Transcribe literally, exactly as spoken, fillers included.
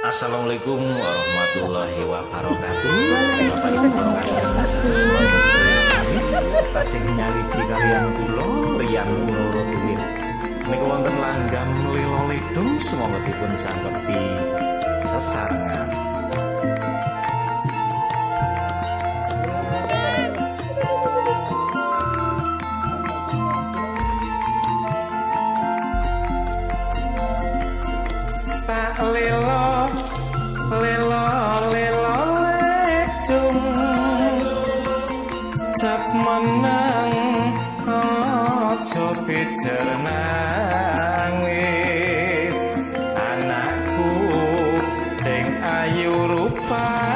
Assalamualaikum warahmatullahi wabarakatuh. Bapak Ibu tasih nyaliji kalian kula Rian Loro Duwit. Niku wonten langgam lilo lido semoga dipun cangkepi sesarengan. Tak lelo lelo lelo ledung cap menang aja pijer nangis anakku sing ayu rupa